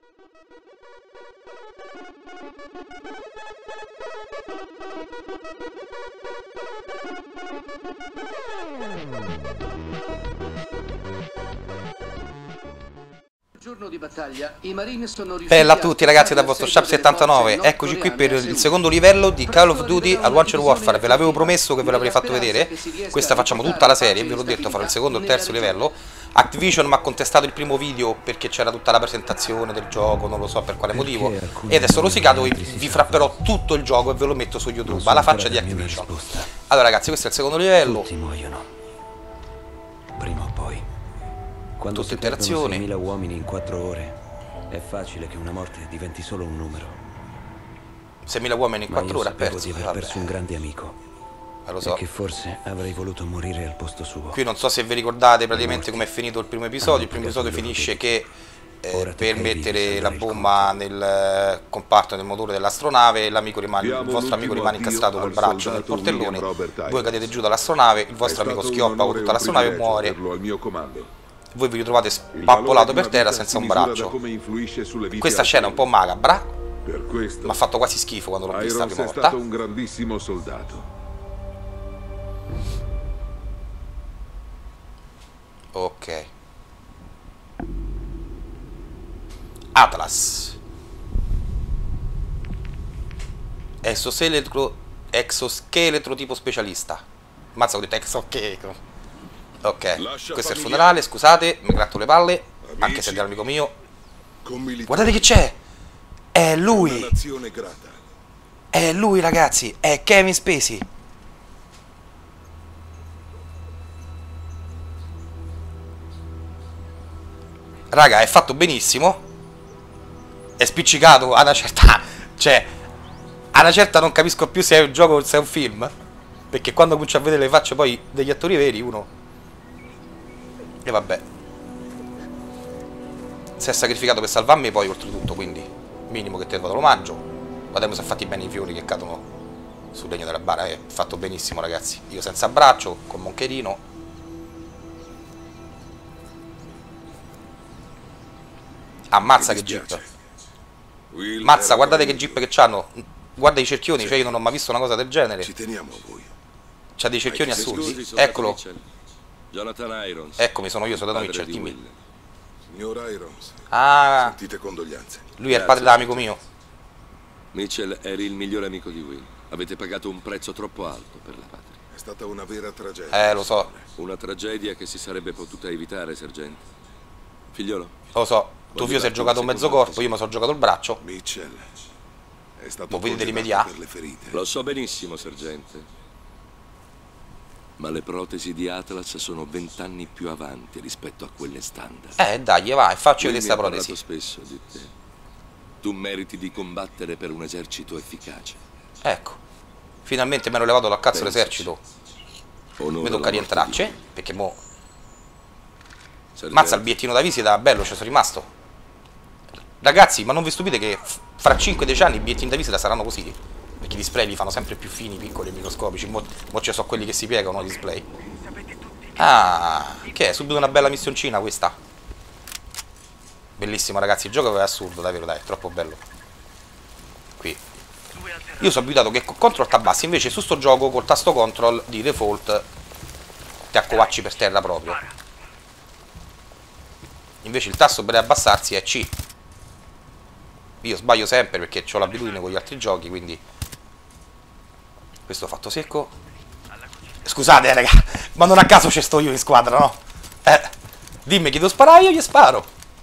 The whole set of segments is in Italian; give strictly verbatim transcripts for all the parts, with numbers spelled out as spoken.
Giorno di battaglia, i Marine sono riusciti. Bella a tutti ragazzi da vostro Sharp settantanove, eccoci qui per il secondo livello di Call of Duty Advanced Warfare. Ve l'avevo promesso che ve l'avrei fatto vedere, questa facciamo tutta la serie, ve l'ho detto, farò il secondo e il terzo livello. Activision mi ha contestato il primo video perché c'era tutta la presentazione del gioco, non lo so per quale motivo, e adesso rosicato vi frapperò tutto il gioco e ve lo metto su YouTube, alla faccia di Activision. Allora ragazzi, questo è il secondo livello. Tutti muoiono, prima o poi. Quando Tutte si perdono interazioni. seimila uomini in quattro ore, è facile che una morte diventi solo un numero. seimila uomini in quattro ore ha perso. Di aver Vabbè. perso un grande amico. Eh, lo so. E che forse avrei voluto morire al posto suo. Qui non so se vi ricordate praticamente come è finito il primo episodio. Il primo episodio finisce che eh, per mettere la bomba nel comparto del motore dell'astronave l'amico rimane, il vostro amico rimane incastrato col braccio nel portellone, voi cadete giù dall'astronave, il vostro amico schioppa con tutta l'astronave e muore. Voi vi ritrovate spappolato per terra senza un braccio. Questa scena è un po' macabra, mi ha fatto quasi schifo quando l'ho vista la prima volta. Irons è stato un grandissimo soldato. Ok. Atlas. Exoscheletro, exoscheletro tipo specialista. Mazza, ho detto exoscheletro. Ok, questo è il funerale, scusate, mi gratto le palle, anche se è l'amico mio. Guardate che c'è! È lui! È lui ragazzi, è Kevin Spacey. Raga, è fatto benissimo. È spiccicato a una certa... Cioè, a una certa non capisco più se è un gioco o se è un film. Perché quando comincio a vedere le facce poi degli attori veri, uno... E vabbè. Si è sacrificato per salvarmi poi oltretutto, quindi minimo che te vado l'omaggio. Guardiamo se ha fatti bene i fiori che cadono sul legno della bara. È fatto benissimo ragazzi. Io senza braccio, con Moncherino. Ammazza che jeep. Mazza, guardate che jeep che c'hanno. Guarda i cerchioni, cioè io non ho mai visto una cosa del genere. Ci teniamo a voi. C'ha dei cerchioni assurdi. Eccolo. Jonathan Irons. Eccomi, sono io, soldato Mitchell, dimmi. Signor Irons. Ah, sentite condoglianze. lui è il padre dell'amico mio. Mitchell, eri il migliore amico di Will. Avete pagato un prezzo troppo alto per la patria. È stata una vera tragedia. Eh, lo so. Una tragedia che si sarebbe potuta evitare, sergente. Figliolo. Lo so. Tuo figlio si è giocato un mezzo corpo, io mi sono giocato il braccio. Mitchell è stato Voi vedete congelato rimediare? per le ferite. Lo so benissimo, sergente. Ma le protesi di Atlas sono vent'anni più avanti rispetto a quelle standard. Eh, dai, vai, faccio Lui vedere mi ha sta protesi. parlato spesso di te. Tu meriti di combattere per un esercito efficace. Ecco. Finalmente mi ero levato dal cazzo Pensaci. l'esercito. Onora Mi tocca la rientrarci, morte di Will. perché mo... Sergente, Mazza, il bigliettino da visita, bello, ci sono rimasto. Ragazzi, ma non vi stupite che fra cinque dieci anni i bigliettini da visita saranno così? Perché i display li fanno sempre più fini, piccoli e microscopici. Mo, mo ci sono quelli che si piegano, i display. Ah, che è? Subito una bella missioncina questa. Bellissimo ragazzi, il gioco è assurdo, davvero, dai, è troppo bello. Qui. Io sono abituato che con control tabassi, invece su sto gioco col tasto control di default ti accovacci per terra proprio. Invece il tasto per abbassarsi è C. Io sbaglio sempre perché ho l'abitudine con gli altri giochi, quindi... Questo fatto secco. Scusate raga, ma non a caso c'è sto io in squadra, no? Eh, dimmi chi devo sparare, io gli sparo.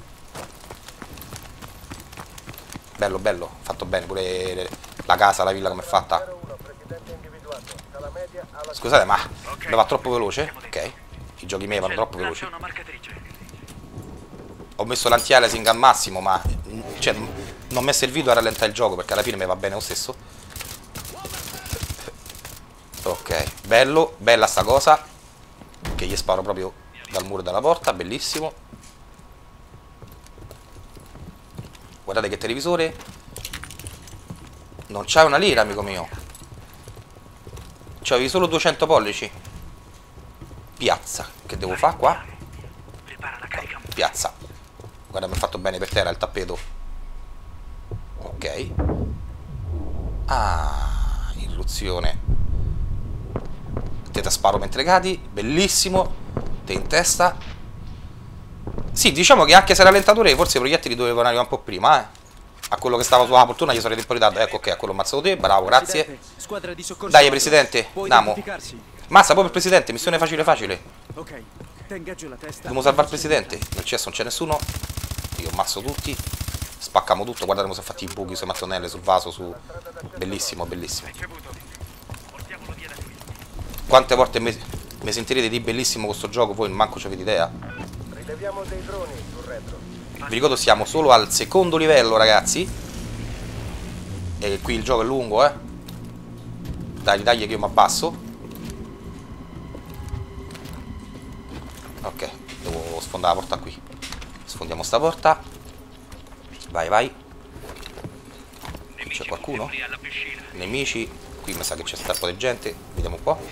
Bello, bello, fatto bene pure la casa, la villa come è fatta. Scusate, ma lo va troppo veloce? Ok, i giochi miei vanno troppo veloci. Ho messo l'anti-aliasing al massimo, ma cioè, non mi è servito a rallentare il gioco perché alla fine mi va bene lo stesso. Ok, bello, bella sta cosa. Che gli sparo proprio dal muro della porta, bellissimo. Guardate che televisore. Non c'hai una lira, amico mio. C'avevi solo duecento pollici. Piazza. Che devo fare qua? Piazza. Guarda, mi ha fatto bene per terra il tappeto. Ok. Ah, irruzione. Te te sparo mentre cadi. Bellissimo. Te in testa. Sì, diciamo che anche se era lentatore, forse i proiettili dovevano arrivare un po' prima, eh. A quello che stava sulla poltrona gli sarei un po' in ritardo. Ecco, ok, a quello ho ammazzato te. Bravo, grazie. Dai, presidente. Andiamo. Massa, poi per presidente. Missione facile facile. Ok, ti ingaggio la testa. Dobbiamo salvare il presidente. Nel cesso non c'è nessuno. Io ammazzo tutti. Spaccamo tutto. Guardate come sono fatti i buchi sui mattonelle, sul vaso, su... Bellissimo, bellissimo. Quante volte mi, mi sentirete di bellissimo questo gioco, voi manco ci avete idea. Rileviamo dei droni sul retro. Vi ricordo siamo solo al secondo livello, ragazzi. E qui il gioco è lungo, eh. Dai, dai che io mi abbasso. Ok, devo sfondare la porta qui. Sfondiamo sta porta. Vai, vai. C'è qualcuno? Nemici. Qui mi sa che c'è un po' di gente. Vediamo un po'.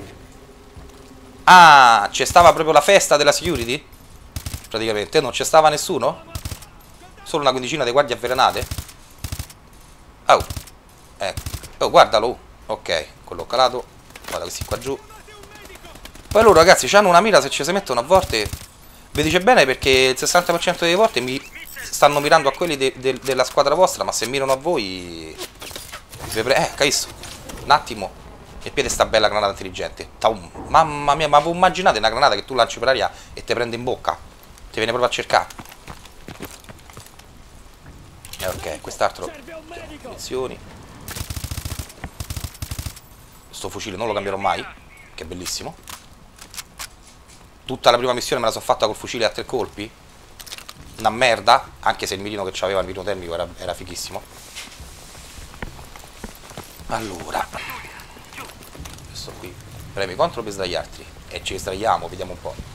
Ah, c'è stava proprio la festa della security? Praticamente, non c'è stava nessuno? Solo una quindicina di guardie avvelenate? Oh, ecco. Oh, guardalo. Ok, quello calato. Guarda questi qua giù. Poi loro, ragazzi, hanno una mira, se ci si mettono a volte. Vi dice bene perché il sessanta per cento delle volte mi stanno mirando a quelli de de della squadra vostra, ma se mirano a voi... Eh, capisco. Un attimo. E piede sta bella granata intelligente. Taum. Mamma mia, ma voi immaginate una granata che tu lanci per aria e te prende in bocca? Ti viene proprio a cercare. Eh, ok, quest'altro. Munizioni. Sto fucile non lo cambierò mai. Che è bellissimo. Tutta la prima missione me la sono fatta col fucile a tre colpi. Una merda. Anche se il mirino che c'aveva, il mirino termico, era, era fighissimo. Allora. Questo qui. Premi contro per sdraiarti. E ci sdraiamo, vediamo un po'.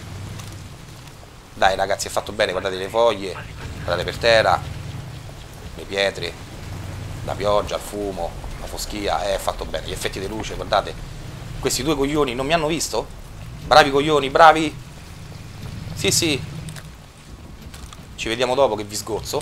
Dai ragazzi, è fatto bene, guardate le foglie, guardate per terra, le pietre, la pioggia, il fumo, la foschia, è fatto bene, gli effetti di luce, guardate. Questi due coglioni non mi hanno visto? Bravi coglioni, bravi. Sì, sì. Ci vediamo dopo che vi sgozzo.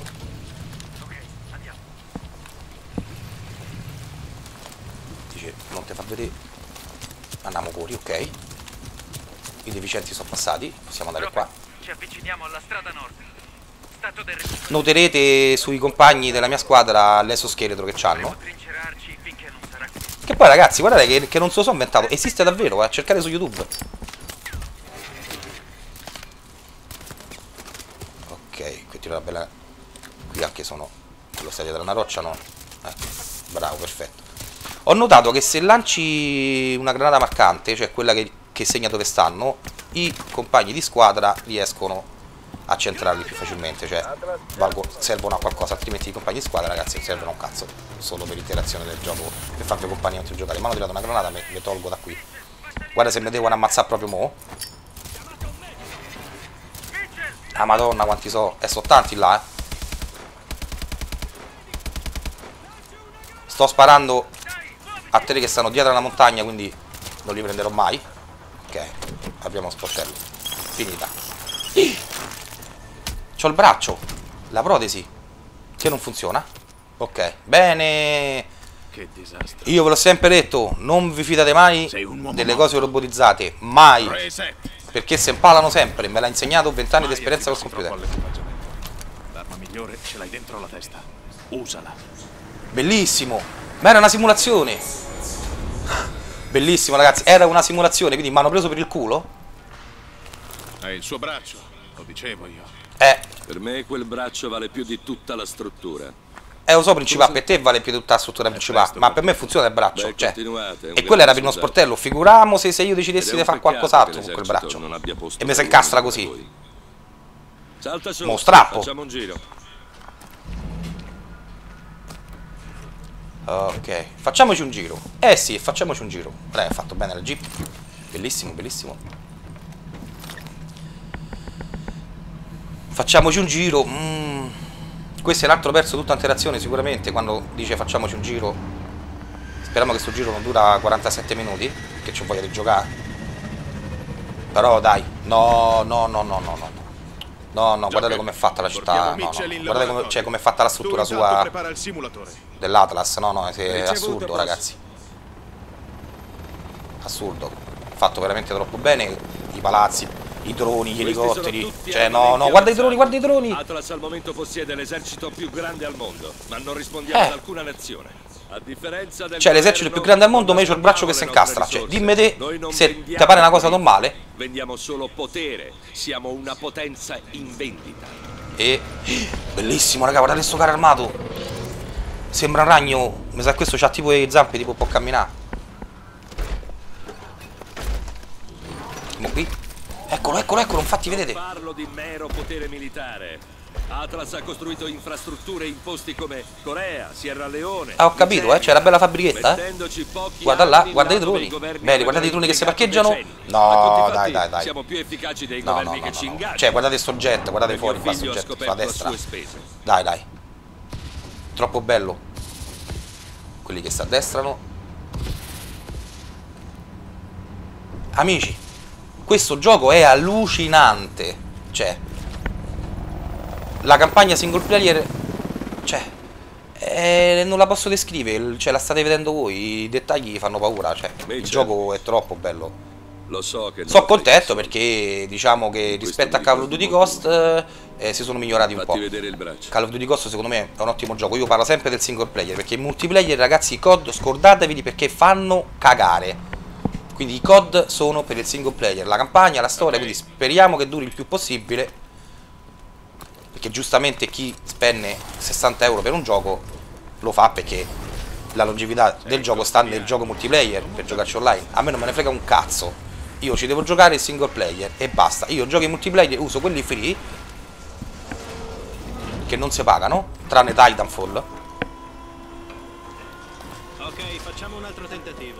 Dice, non te fa vedere. Andiamo fuori, ok. I deficienti sono passati, possiamo andare qua. Ci avviciniamo alla strada nord. Stato del... Noterete sui compagni della mia squadra l'esoscheletro che c'hanno. Che poi ragazzi, guardate che, che non se lo so inventato. Esiste davvero, eh. Cercate su YouTube. Ok, qui tiro la bella. Qui anche sono. Quello sta dietro una roccia, no? Eh, bravo, perfetto. Ho notato che se lanci una granata marcante, cioè quella che, che segna dove stanno, i compagni di squadra riescono a centrarli più facilmente, cioè valgo, servono a qualcosa, altrimenti i compagni di squadra, ragazzi, non servono a un cazzo, solo per l'interazione del gioco, per farvi compagnia mentre giocare. Mi hanno tirato una granata, me le tolgo da qui. Guarda se mi devono ammazzare proprio mo'. Ah madonna quanti so, e eh, sono tanti là, eh. Sto sparando a te che stanno dietro alla montagna, quindi non li prenderò mai. Ok, apriamo lo sportello. Finita. C'ho il braccio, la protesi, che non funziona. Ok, bene. Che disastro. Io ve l'ho sempre detto, non vi fidate mai delle cose robotizzate. Mai. Perché si impalano sempre. Me l'ha insegnato vent'anni di esperienza col computer. L'arma migliore ce l'hai dentro la testa. Usala. Bellissimo. Ma era una simulazione. Bellissimo ragazzi, era una simulazione, quindi mi hanno preso per il culo. È il suo braccio, lo dicevo io. Eh. Per me quel braccio vale più di tutta la struttura. Eh lo so principale, per te vale più di tutta la struttura principale, ma per me funziona il braccio. Beh, cioè. E quello era per uno sportello, figuriamo se, se io decidessi di fare qualcos'altro con quel braccio. E mi si incastra così. Salta su, Mo strappo. facciamo un giro. Ok, facciamoci un giro. Eh sì, facciamoci un giro. Beh, fatto bene la Jeep. Bellissimo, bellissimo. Facciamoci un giro. mm. Questo è l'altro verso tutta interazione sicuramente. Quando dice facciamoci un giro. Speriamo che sto giro non dura quarantasette minuti, che ci voglia di giocare. Però dai. No, no, no, no, no, no. No, no, guardate com'è fatta la città. No, no. Guardate come cioè, com fatta la struttura sua dell'Atlas. No, no, è assurdo, ragazzi. Assurdo. Fatto veramente troppo bene. I palazzi, i droni, gli elicotteri. Cioè, no, no, guarda i droni, guarda i droni. Atlas al momento possiede l'esercito più grande al mondo, ma non rispondiamo ad alcuna nazione. A differenza del cioè, l'esercito più grande al mondo, ma io c'ho il braccio che si incastra. Cioè, dimmi te se ti pare una cosa normale. Vendiamo solo potere, siamo una potenza in vendita. E bellissimo, raga, guardate sto carro armato. Sembra un ragno. Mi sa che questo c'ha tipo le zampe, tipo può camminare. Siamo qui. Eccolo, eccolo, eccolo, infatti vedete. Parlo di mero potere militare. Atlas ha costruito infrastrutture in posti come Corea, Sierra Leone. Ah, ho capito, eh, c'è la bella fabbrichetta, eh. Guarda là, guarda i droni. Bene, guardate i droni che si parcheggiano. No, dai, dai, dai. Siamo più efficaci dei no, governi no, che no, ci no. ingaggiano. Cioè, guardate sto jet, guardate fuori qua sto jet sulla destra. Dai, dai. Troppo bello. Quelli che si addestrano. Amici, questo gioco è allucinante. Cioè, la campagna single player, cioè, eh, non la posso descrivere, cioè la state vedendo voi, i dettagli fanno paura, cioè, il gioco è troppo bello. Lo so che sono contento perché diciamo che rispetto a Call of Duty Ghost eh, si sono migliorati un po'. Call of Duty Ghost secondo me è un ottimo gioco, io parlo sempre del single player, perché i multiplayer, ragazzi, i C O D scordatevi perché fanno cagare. Quindi i C O D sono per il single player, la campagna, la storia, quindi speriamo che duri il più possibile. Perché giustamente chi spende sessanta euro per un gioco lo fa perché la longevità del gioco sta nel gioco multiplayer per giocarci online. A me non me ne frega un cazzo. Io ci devo giocare il single player e basta. Io gioco in multiplayer, uso quelli free che non si pagano, tranne Titanfall. Ok, facciamo un altro tentativo.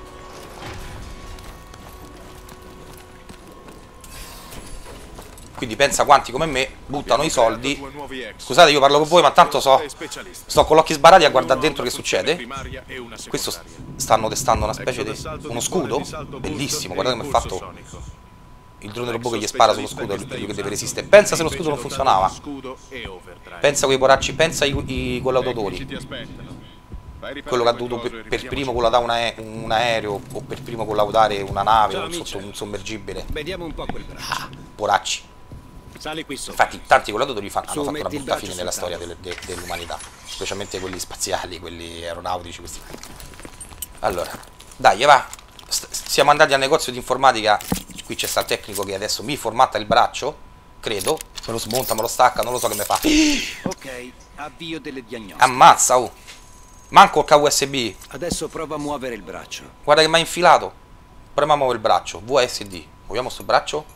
Quindi pensa quanti come me buttano i soldi. Scusate, io parlo con voi, ma tanto so. Sto con gli occhi sbarati a guardare dentro che succede. Questo stanno testando una specie di uno scudo. Bellissimo, guardate come è fatto. Il drone robot che gli spara sullo scudo è quello che deve resistere. Pensa se lo scudo non funzionava. Pensa quei poracci, pensa ai collaudatori. Quello che ha dovuto per, per primo collaudare un, ae un aereo o per primo collaudare una nave o sotto un sommergibile. Vediamo un po' quel braccio. Ah, poracci. Sali qui sopra. Infatti tanti collaudatori hanno Su, fatto una brutta fine nella storia tavolo. del, de, dell'umanità, specialmente quelli spaziali, quelli aeronautici, questi. Allora, dai, va. St siamo andati al negozio di informatica. Qui c'è sta il tecnico che adesso mi formatta il braccio, credo. Me lo smonta, me lo stacca, non lo so che mi fa. Ok, avvio delle diagnostiche. Ammazza, oh. Manco il cavo U S B. Adesso prova a muovere il braccio. Guarda che mi ha infilato. Proviamo a muovere il braccio. V S D. Muoviamo sto braccio.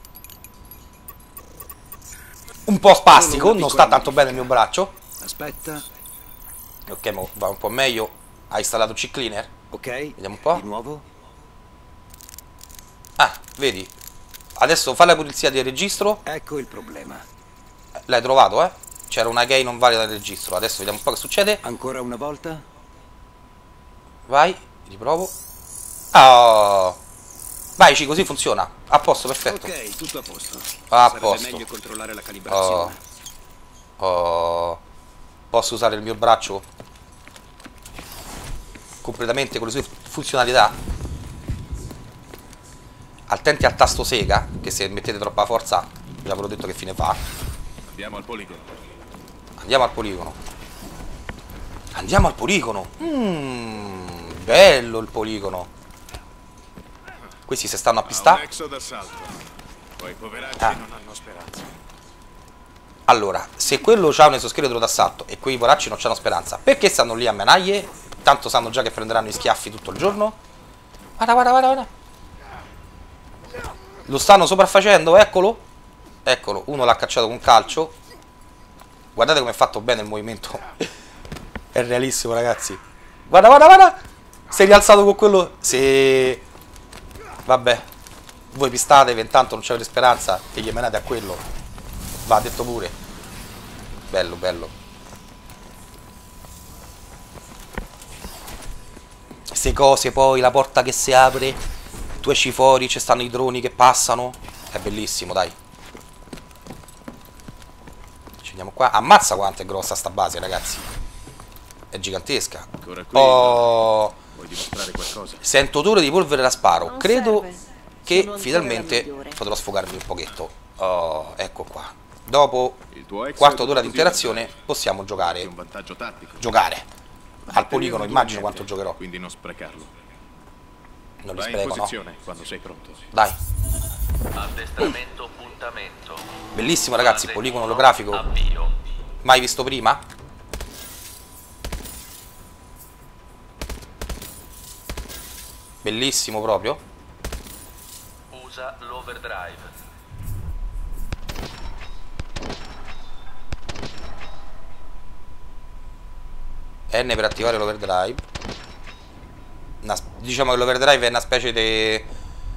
Un po' spastico, non sta tanto bene il mio braccio. Aspetta. Ok, ma va un po' meglio. Ha installato C Cleaner. Ok. Vediamo un po'. Di nuovo. Ah, vedi. Adesso fa la pulizia del registro. Ecco il problema. L'hai trovato, eh? C'era una key non valida del registro. Adesso vediamo un po' che succede. Ancora una volta. Vai, riprovo. Oh. Vai, C, così funziona. A posto, perfetto. Ok, tutto a posto. A Sarebbe posto. meglio controllare la calibrazione. Oh. Oh. Posso usare il mio braccio completamente con le sue funzionalità. Attenti al tasto sega, che se mettete troppa forza vi avevo detto che fine fa. Andiamo al poligono. Andiamo al poligono. Andiamo al poligono. Mmm, bello il poligono. Questi si stanno a pistare. Poi i poveracci ah. non hanno speranza. Allora, se quello c'ha un esoscheletro d'assalto e quei poracci non c'hanno speranza, perché stanno lì a menaglie? Tanto sanno già che prenderanno i schiaffi tutto il giorno. Guarda, guarda, guarda, guarda. Lo stanno sopraffacendo, eccolo. Eccolo, uno l'ha cacciato con calcio. Guardate come è fatto bene il movimento. È realissimo, ragazzi. Guarda, guarda, guarda. Si è rialzato con quello. Sì. Vabbè. Voi pistatevi, intanto non c'avete speranza e gli menate a quello. Va, detto pure. Bello, bello. Queste cose poi, la porta che si apre, tu esci fuori, ci stanno i droni che passano. È bellissimo, dai. Scendiamo qua. Ammazza quanto è grossa sta base, ragazzi. È gigantesca. Ancora qui, Oh, vuoi dimostrare qualcosa? sento odore di polvere da sparo. Non Credo serve. che Sono finalmente ancora la migliore. potrò sfogarmi un pochetto. Oh, ecco qua. Dopo Il tuo ex quarto è d'ora di così interazione vantaggio. possiamo È giocare. un vantaggio tattico. Giocare. Al poligono Periodo immagino niente, quanto giocherò. Quindi non sprecarlo. Non li Vai in spreco, no? posizione quando sei pronto. Dai. Addestramento puntamento. Bellissimo, ragazzi, il Fase poligono uno, olografico. Avvio. Mai visto prima? Bellissimo proprio. Usa l'overdrive. N per attivare l'overdrive. Una- Diciamo che l'overdrive è una specie di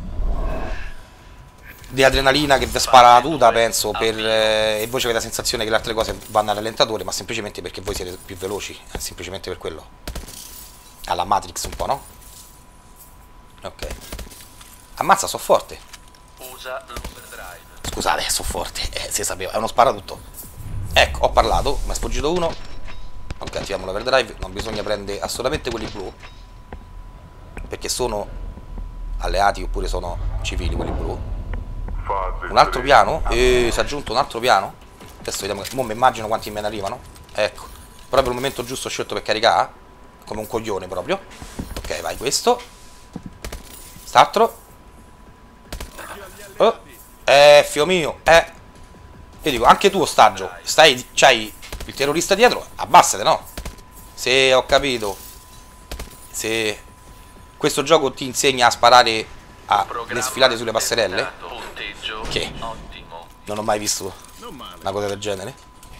di adrenalina che vi spara la tuta, penso, per, eh, e voi avete la sensazione che le altre cose vanno al rallentatore, ma semplicemente perché voi siete più veloci, è semplicemente per quello. Alla Matrix un po', no? Ok. Ammazza, so forte. Usa l'overdrive. Scusate, so forte, eh, si sapeva, è uno sparatutto. Ecco, ho parlato, mi è sfuggito uno. Ok, attiviamo l'overdrive, non bisogna prendere assolutamente quelli blu, perché sono alleati oppure sono civili quelli blu. Un altro piano? E si è aggiunto un altro piano. Adesso vediamo, mo mi immagino quanti me ne arrivano. Ecco, proprio il momento giusto ho scelto per caricare, come un coglione proprio. Ok, vai questo. St'altro. Oh, eh, fio mio, eh. Io dico, anche tu ostaggio, stai, c'hai il terrorista dietro, abbassate, no? Se ho capito. Se questo gioco ti insegna a sparare a le sfilate sulle passerelle. Che? Non ho mai visto una cosa del genere.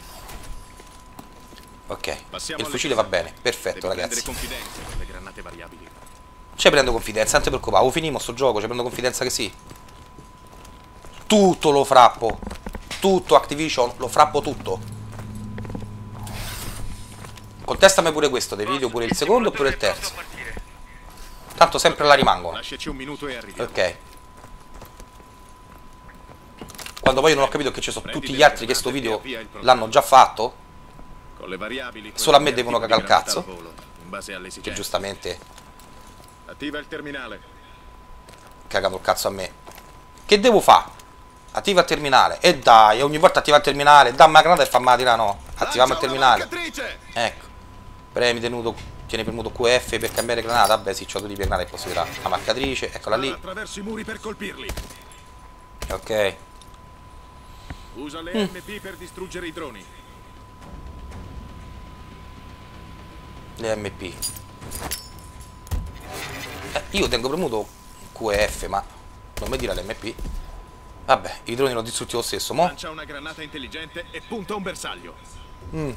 Ok, il fucile va bene, perfetto, ragazzi. Le granate variabili. Ci prendo confidenza, non ti preoccupare, ho finito sto gioco, ci prendo confidenza che sì. Tutto lo frappo. Tutto Activision, lo frappo tutto. Contestami pure questo, dei video pure il secondo oppure il terzo. Tanto sempre la rimangono. Lasciaci un minuto e arriviamo. Ok. Quando poi non ho capito che ci sono tutti gli altri che sto video l'hanno già fatto, Con le variabili, solo a me devono cagare il cazzo. volo, in base alle Che esigenze. giustamente Attiva il terminale. cagano il cazzo a me. Che devo fare? Attiva il terminale. E dai, ogni volta attiva il terminale. Dammi la granata e fammi tirare, no. Attiviamo il terminale. Ecco. Premi tenuto, tieni premuto Q F per cambiare granata. Vabbè sì, c'ho due tipi di granate che posso tirare. La marcatrice, eccola lì. Attraverso i muri per colpirli. Ok. Usa le Mm. M P per distruggere i droni. Le M P. Eh, io tengo premuto Q F, ma non mi dire l'M P. Vabbè, i droni l'ho distrutti lo stesso, mo. Lancia una granata intelligente e punta un bersaglio. Mm.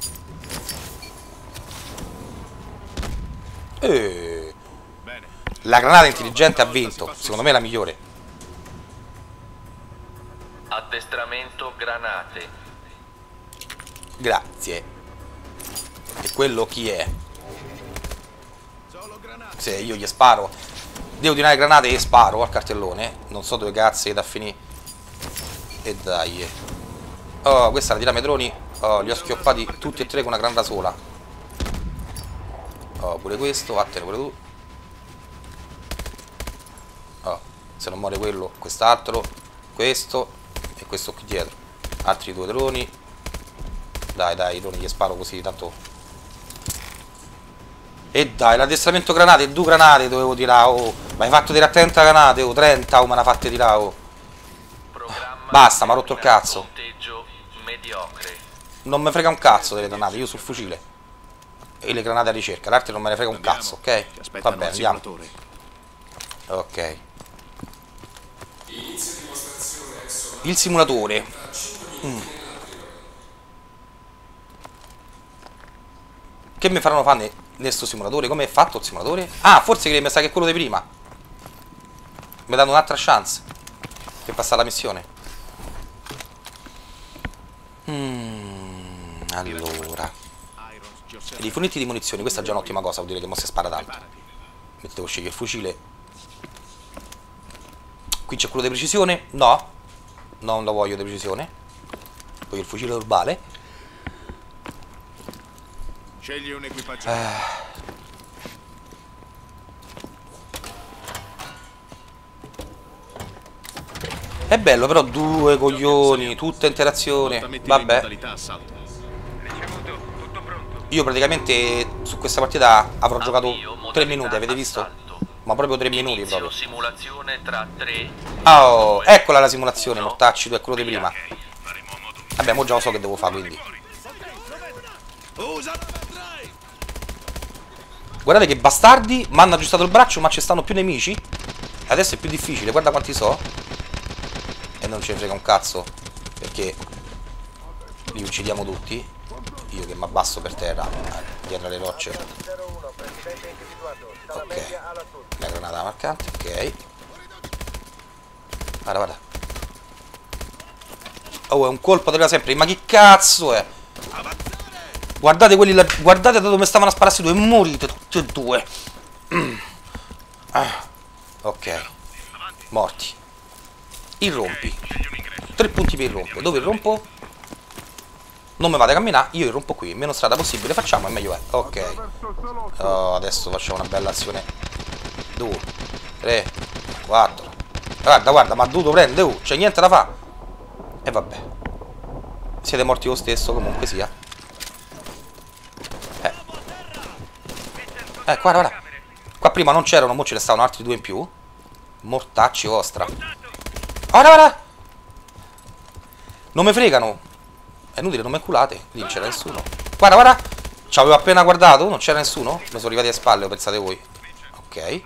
Eh. Bene. La granata intelligente ha vinto. Secondo me è la migliore. Addestramento granate. Grazie. E quello chi è? Se io gli sparo, devo tirare granate e sparo al cartellone. Non so dove cazzo è da finire. E dai. Oh, questa la tira droni. Oh, li ho schioppati tutti e tre con una granata sola. Oh, pure questo, vattene pure tu. Oh, se non muore quello, quest'altro, questo e questo qui dietro. Altri due droni. Dai, dai, i droni gli sparo così, tanto. E dai, l'addestramento granate, due granate dovevo tirare, oh. Ma hai fatto tirare trenta granate, oh, trenta, oh, me l'ha fatte tirare, oh. Basta, mi ha rotto il cazzo. Non mi frega un cazzo delle granate, io sul fucile. E le granate a ricerca, l'altro non me ne frega un cazzo, ok? Va bene, andiamo. Ok. Il simulatore. Mm. Che mi faranno fare nel sto simulatore? Come è fatto il simulatore? Ah, forse che mi sa che è quello di prima. Mi danno un'altra chance per passare la missione. Mm, allora, riforniti di munizioni. Questa è già un'ottima cosa, vuol dire che mo si spara tanto. Mi devo scegliere il fucile. Qui c'è quello di precisione? No, non lo voglio di precisione. Voglio il fucile normale. Scegli un equipaggio. Eh. È bello però, due coglioni, tutta interazione. Vabbè. Io praticamente su questa partita avrò giocato tre minuti, avete visto? Ma proprio tre minuti proprio. Oh, eccola la simulazione, mortacci, tu è quello di prima. Vabbè, mo già lo so che devo fare, quindi. Guardate che bastardi, mi hanno aggiustato il braccio, ma ci stanno più nemici. Adesso è più difficile, guarda quanti so. E non ce ne frega un cazzo, perché li uccidiamo tutti. Io che mi abbasso per terra, dietro le rocce. Ok, la granata marcante, ok. Guarda, guarda. Oh, è un colpo da sempre, ma che cazzo è? Guardate quelli là, guardate da dove stavano a spararsi due, morite tutti e due. Mm. Ah. Ok, morti. Irrompi. Tre punti per irrompe. Dove irrompo? Non mi vado a camminare, io irrompo qui. Meno strada possibile facciamo e meglio è. Ok. Oh, adesso facciamo una bella azione. Due, tre, quattro. Guarda, guarda, ma ha dovuto prendere, uh, c'è niente da fare. E vabbè. Siete morti lo stesso, comunque sia. Eh. Eh, guarda, guarda. Qua prima non c'erano, mo ce ne stavano altri due in più. Mortacci vostra. Guarda, guarda. Non mi fregano. È inutile, non mi culate. Lì non c'era nessuno. Guarda, guarda. Ci avevo appena guardato, non c'era nessuno. Mi sono arrivati a spalle, pensate voi. Ok.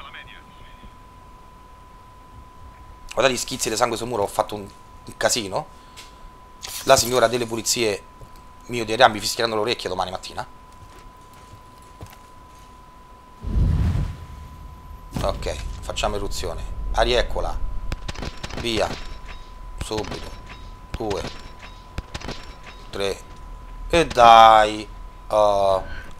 Guardate gli schizzi di sangue sul muro, ho fatto un, un casino. La signora delle pulizie mi odierà, mi fischieranno le orecchie domani mattina. Ok, facciamo eruzione. Arieccola. Via. Subito. Due. Tre. E dai. Oh.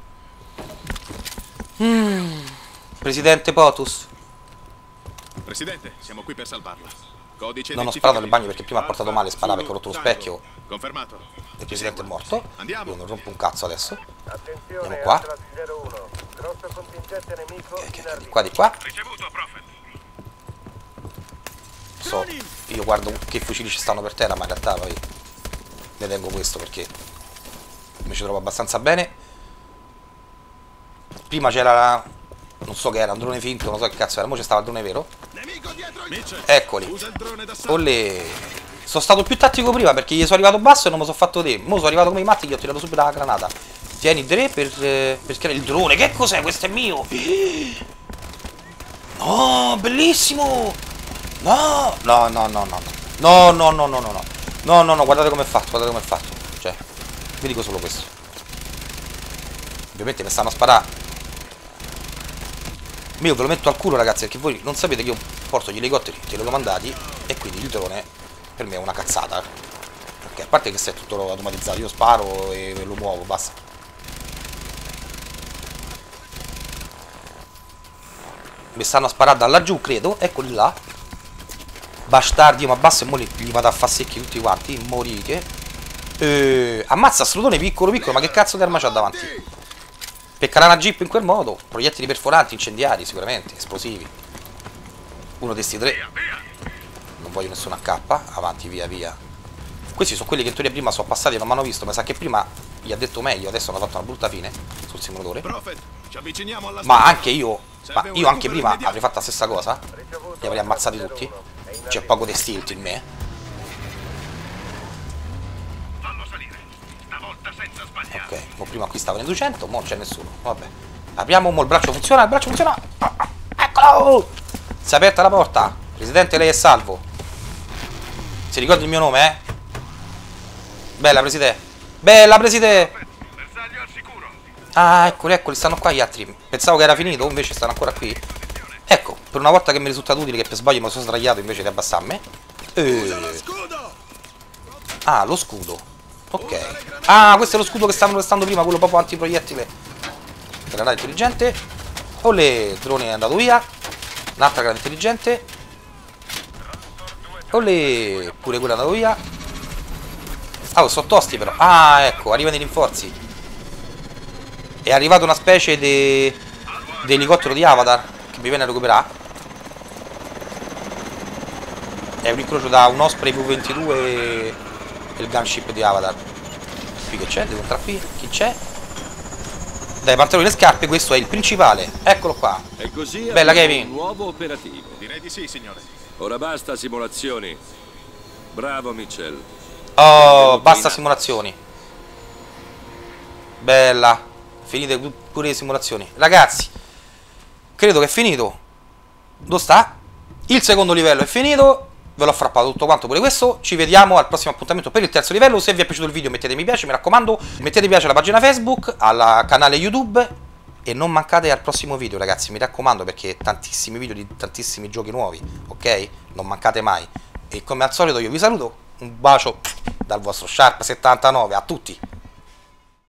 Mm. Presidente Potus. Presidente, siamo qui per salvarla. Codice non ho sparato nel bagno perché prima ha portato male, sparava perché ho rotto lo specchio. Confermato. Il presidente è morto. Andiamo. Io non rompo un cazzo adesso. Attenzione, andiamo qua. zero uno. Grosso contingente nemico Okay, okay, in di arrivo. qua, di qua. Ricevuto, Prophet. So, io guardo che fucili ci stanno per terra, ma in realtà poi ne tengo questo perché mi ci trovo abbastanza bene. Prima c'era la... non so che era, un drone finto, non so che cazzo era, ora c'è stava il drone vero. Eccoli. Olè. Sono stato più tattico prima perché gli sono arrivato basso e non mi sono fatto te. Mo sono arrivato come i matti e gli ho tirato subito la granata. Tieni tre per, eh, per schierare il drone. Che cos'è? Questo è mio. No, bellissimo. No, no, no, no, no. No, no, no, no, no, no. No, no, no, guardate come è fatto, guardate come è fatto. Cioè, vi dico solo questo. Ovviamente mi stanno a sparare. Io ve lo metto al culo, ragazzi, perché voi non sapete che io porto gli elicotteri telecomandati e quindi il drone per me è una cazzata. Perché a parte che se è tutto automatizzato, io sparo e lo muovo, basta. Mi stanno a sparare da laggiù, credo, eccoli là. Bastardi, io mi abbasso e mo li, li vado a far secchi tutti quanti, morite. Eh, ammazza sto drone piccolo piccolo, ma che cazzo di arma c'ha davanti? Peccherà una jeep in quel modo. Proiettili perforanti, incendiari sicuramente, esplosivi. Uno di questi tre. Non voglio nessun A K. Avanti, via, via. Questi sono quelli che in teoria prima sono passati e non mi hanno visto. Mi sa che prima gli ha detto meglio. Adesso hanno fatto una brutta fine sul simulatore. Ma anche io, ma io anche prima avrei fatto la stessa cosa. Li avrei ammazzati tutti. C'è poco di stilt in me. Ok, mo prima qui stavano in duecento, mo non c'è nessuno. Vabbè. Apriamo, mo il braccio funziona, il braccio funziona. Eccolo! Si è aperta la porta. Presidente, lei è salvo. Si ricorda il mio nome, eh? Bella, presidente. Bella, presidente. Ah, eccoli, eccoli, stanno qua gli altri. Pensavo che era finito, invece stanno ancora qui. Ecco, per una volta che mi risulta utile che per sbaglio mi sono sdraiato invece di abbassarmi. Eh. Ah, lo scudo. Ok. Ah, questo è lo scudo che stavano restando prima, quello proprio antiproiettile. Granata intelligente. Olè, il drone è andato via. Un'altra granata intelligente. Olè, pure quello è andato via. Ah, oh, sono tosti però. Ah, ecco, arrivano i rinforzi. è arrivata una specie di elicottero di Avatar che mi viene a recuperare. È un incrocio da un Osprey V ventidue e il gunship di Avatar. Qui che c'è? Devo entrare qui. Chi c'è? Dai, pantaloni e le scarpe, questo è il principale. Eccolo qua. E così bella abbiamo Kevin. Un nuovo operativo. Direi di sì, signore. Ora basta simulazioni. Bravo Mitchell. Oh, basta simulazioni. Bella. Finite pure le simulazioni. Ragazzi, credo che è finito. Dove sta? Il secondo livello è finito. Ve l'ho frappato tutto quanto pure questo. Ci vediamo al prossimo appuntamento per il terzo livello. Se vi è piaciuto il video mettete mi piace, mi raccomando. Mettete mi piace alla pagina Facebook, al canale YouTube. E non mancate al prossimo video, ragazzi, mi raccomando, perché tantissimi video di tantissimi giochi nuovi, ok? Non mancate mai. E come al solito io vi saluto. Un bacio dal vostro Sharp settantanove a tutti.